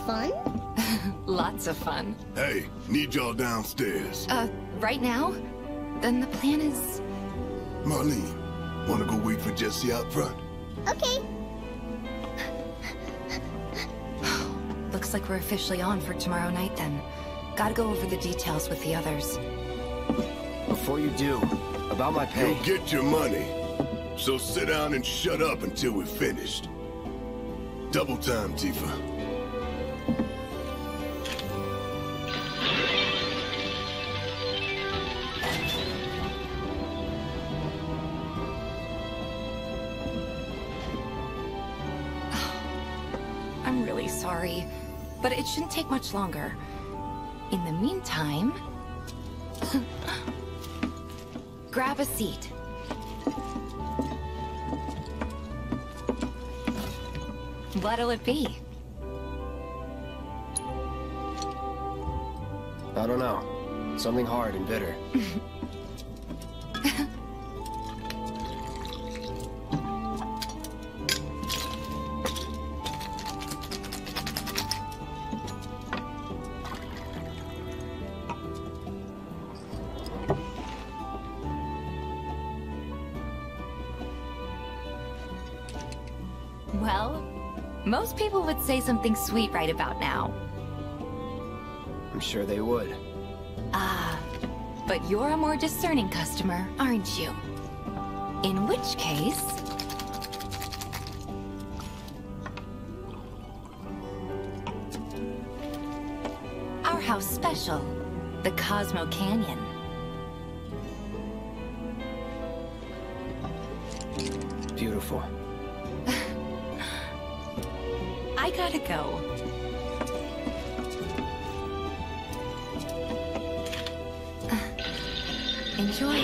fun? Lots of fun. Hey, need y'all downstairs. Right now? Then the plan is... Marlene, wanna go wait for Jesse out front? Okay. Looks like we're officially on for tomorrow night then. Gotta go over the details with the others. Before you do, about my pay... You'll get your money. So sit down and shut up until we're finished. Double time, Tifa. I'm really sorry, but it shouldn't take much longer. In the meantime... grab a seat. What'll it be? I don't know. Something hard and bitter. Well, most people would say something sweet right about now. I'm sure they would. Ah, but you're a more discerning customer, aren't you? In which case... our house special, the Cosmo Canyon. Beautiful. I gotta go. Enjoy.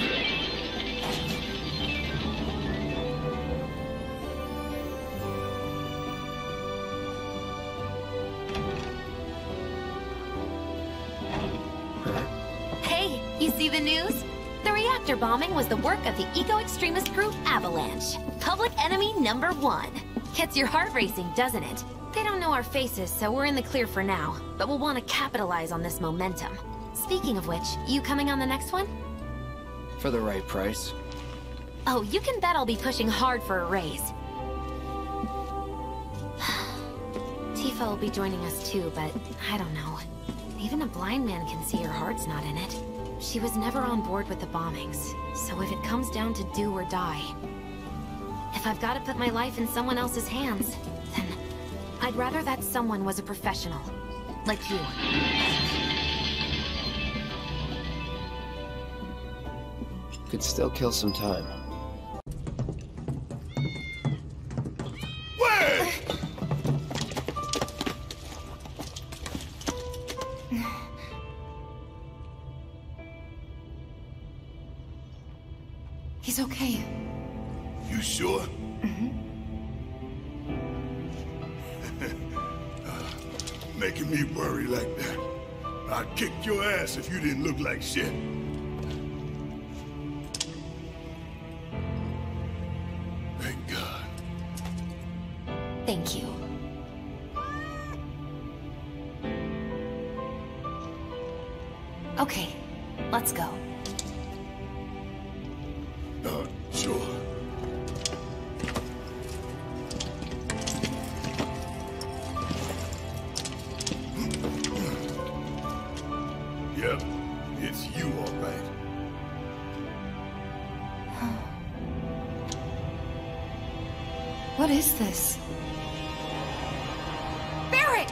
Hey, you see the news? The reactor bombing was the work of the eco-extremist group Avalanche. Public enemy #1. Gets your heart racing, doesn't it? They don't know our faces, so we're in the clear for now. But we'll want to capitalize on this momentum. Speaking of which, you coming on the next one? For the right price. Oh, you can bet I'll be pushing hard for a raise. Tifa will be joining us too, but I don't know. Even a blind man can see her heart's not in it. She was never on board with the bombings, so if it comes down to do or die... if I've got to put my life in someone else's hands, then I'd rather that someone was a professional. Like you. Could still kill some time. Wait! He's okay. You sure? Making me worry like that. I'd kick your ass if you didn't look like shit. Thank God. Thank you. Okay, let's go. Sure. Yep, it's you, all right. What is this? Barret!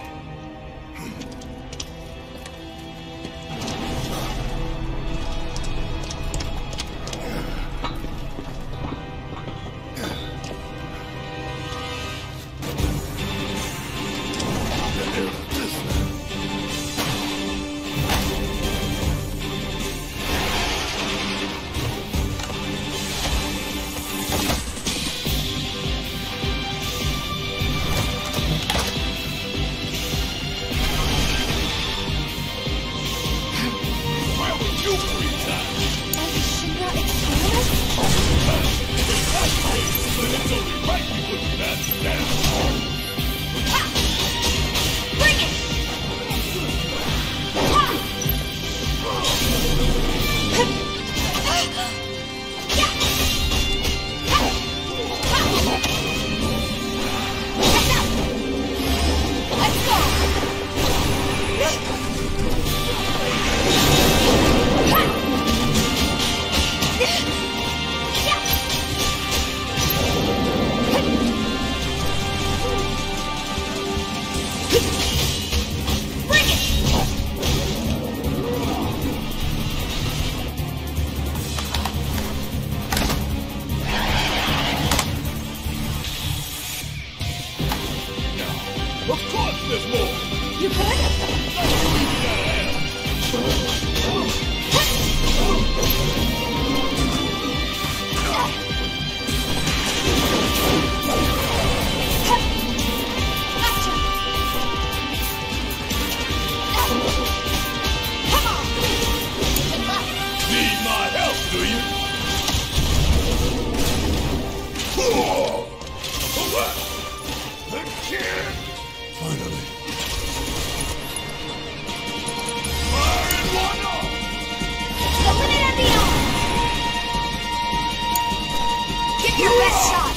shot!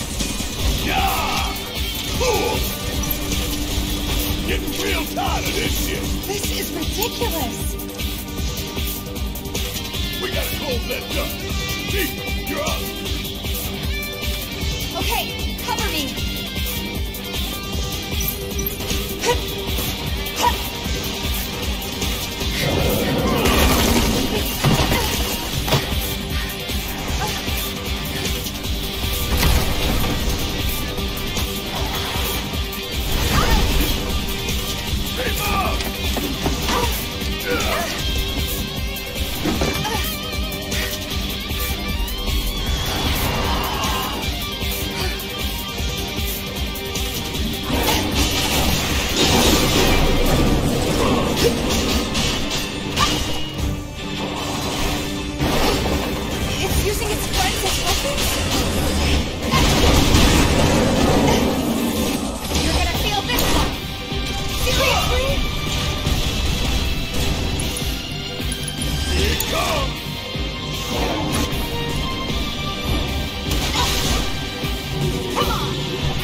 Getting real tired of this shit. This is ridiculous. We gotta close that duct. Chief, you're up. Okay, cover me. Hey, Mom! It's using its friends as weapons? You're gonna feel this one! Seriously? Here it comes! Come on!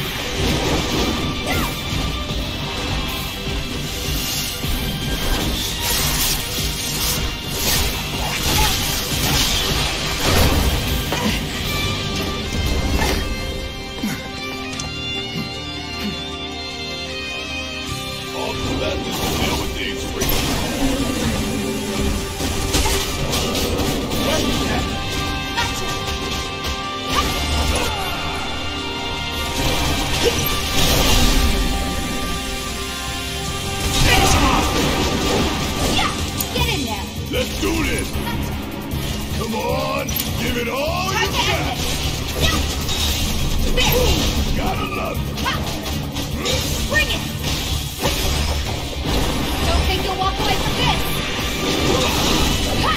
All that's left is to deal with these freaks. Yeah! Get in there! Let's do this! Come on! Give it all you Time to end got! it! There! Gotta love it! Ha! Bring it! Don't think you'll walk away from this! Ha!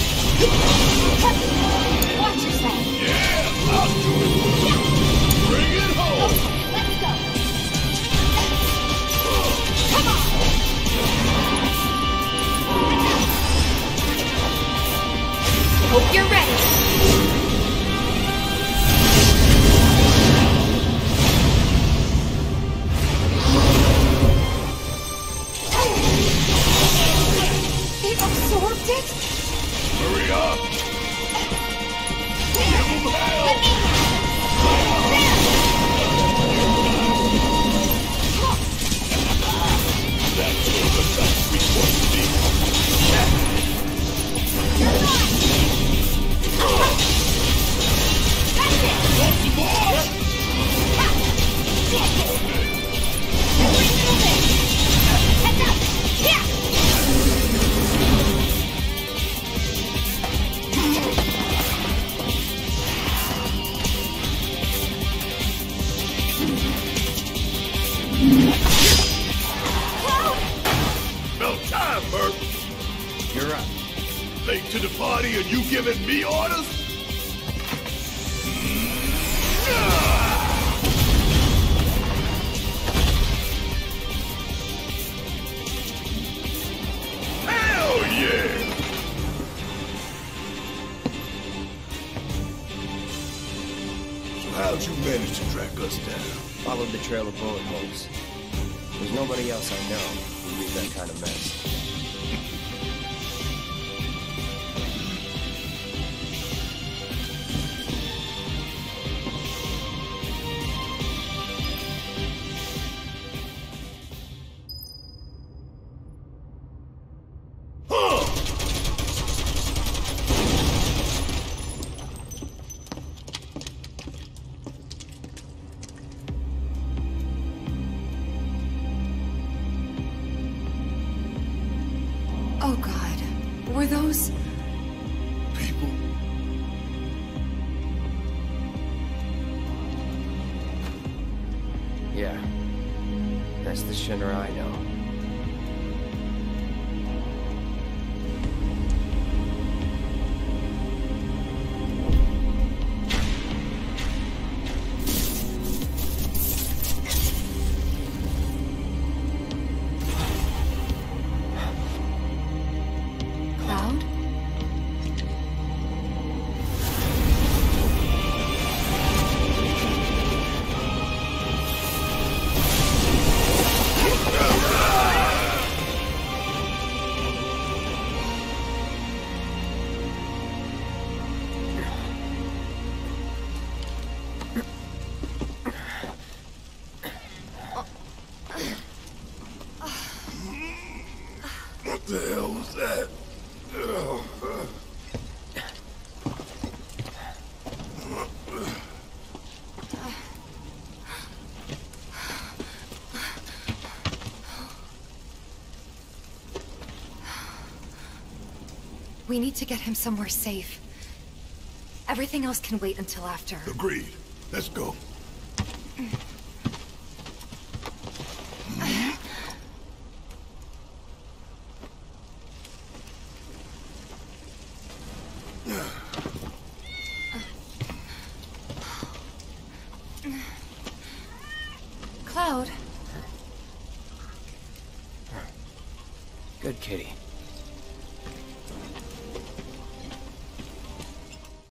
Watch yourself! Yeah! I'll do it! Bring it home! Let's go! Come on! Hope you're ready! It absorbed it? Hurry up! Give 'em hell! Let me... That's all the stuff we want to see. You're right! That's it! Want some more? Ha! Fuck on me! Every little bit! Heads up! Yeah! About time, Bert! You're up. Late to the party and you giving me orders? Hell yeah! So how'd you manage to track us down? Followed the trail of bullet holes. There's nobody else I know who leave that kind of mess. Oh God, were those... People? Yeah. That's the Shinra I know. Cloud? We need to get him somewhere safe. Everything else can wait until after. Agreed. Let's go. Cloud. Good kitty.